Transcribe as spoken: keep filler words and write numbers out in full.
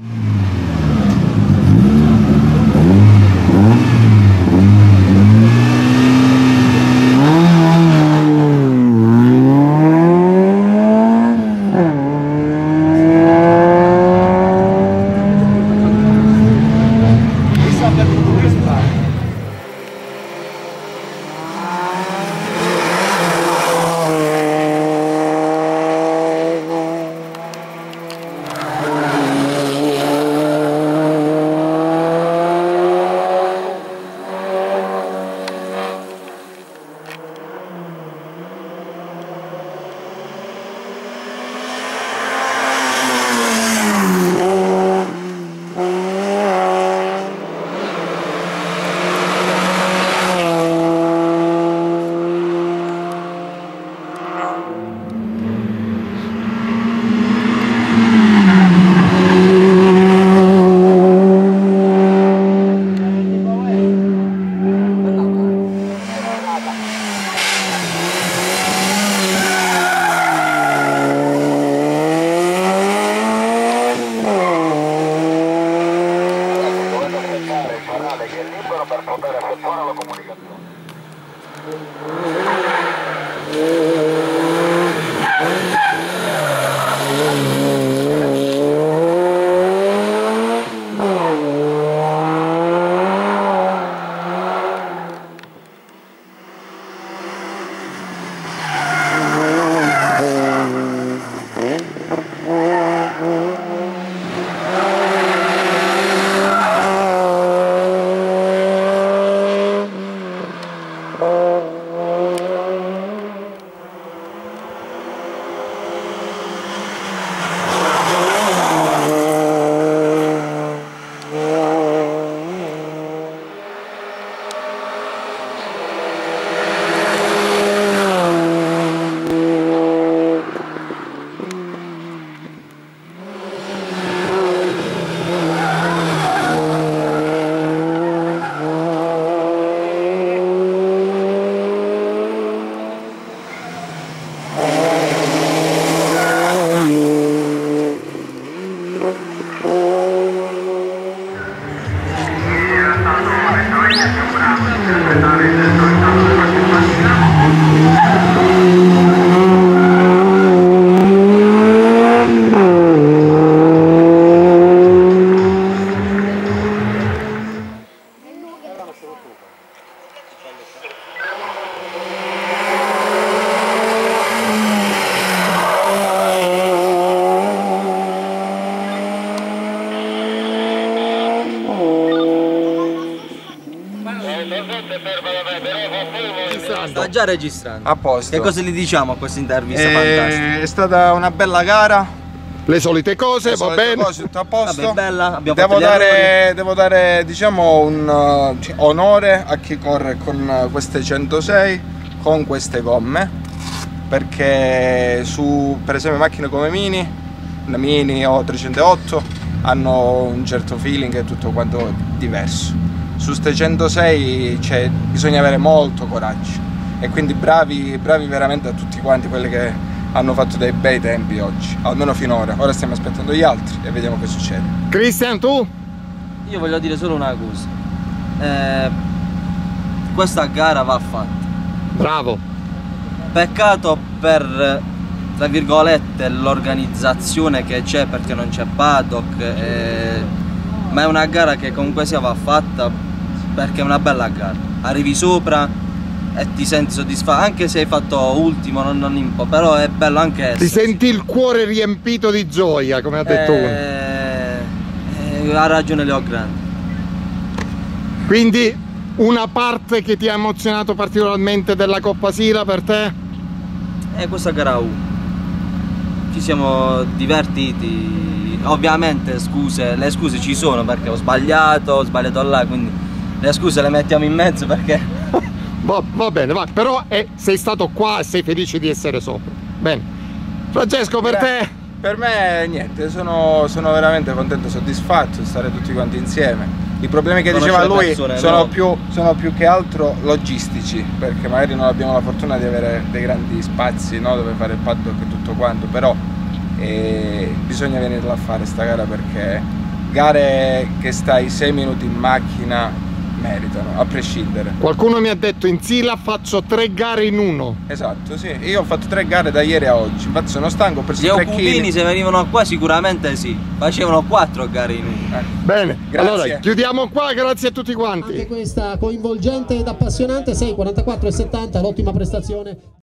Sta già registrando. A posto. Che cosa gli diciamo a questa intervista Eh, fantastica? È stata una bella gara. Le solite cose, Le va solite bene. cose, tutto a posto. Vabbè, bella, abbiamo devo, fatto gli errori. dare, devo dare, diciamo, un uh, cioè, onore a chi corre con uh, queste centosei, con queste gomme, perché su, per esempio, macchine come Mini, una Mini o trecentootto, hanno un certo feeling e tutto quanto diverso. Su queste centosei cioè, bisogna avere molto coraggio, e quindi bravi, bravi veramente a tutti quanti quelli che hanno fatto dei bei tempi oggi, almeno finora. Ora stiamo aspettando gli altri e vediamo che succede. Cristian, tu? Io voglio dire solo una cosa. Eh, questa gara va fatta. Bravo. Peccato per, tra virgolette, l'organizzazione che c'è, perché non c'è paddock, eh, ma è una gara che comunque sia va fatta, perché è una bella gara. Arrivi sopra e ti senti soddisfatto, anche se hai fatto ultimo, non, non impo, però è bello anche essere. Ti senti il cuore riempito di gioia, come ha detto uno. Eh, eh, ha ragione Leo Grande. Quindi una parte che ti ha emozionato particolarmente della Coppa Sila per te? E questa gara uno. Ci siamo divertiti. Ovviamente scuse, le scuse ci sono, perché ho sbagliato, ho sbagliato là, quindi le scuse le mettiamo in mezzo perché... Va, va bene, va. Però eh, sei stato qua e sei felice di essere sopra. Bene. Francesco, per Beh, te? Per me niente, sono, sono veramente contento e soddisfatto di stare tutti quanti insieme. I problemi che Conoscere diceva lui persone, sono, no? più, sono più che altro logistici, perché magari non abbiamo la fortuna di avere dei grandi spazi, no, dove fare il paddock e tutto quanto, però eh, bisogna venirla a fare sta gara, perché gare che stai sei minuti in macchina meritano, a prescindere. Qualcuno mi ha detto in Sila faccio tre gare in uno. Esatto, sì, io ho fatto tre gare da ieri a oggi, infatti sono stanco, ho preso Gli tre occupini chili. se venivano qua sicuramente sì, facevano quattro gare in uno. Eh. Bene, Grazie. allora chiudiamo qua, grazie a tutti quanti. Anche questa coinvolgente ed appassionante, sei quarantaquattro e settanta, l'ottima prestazione.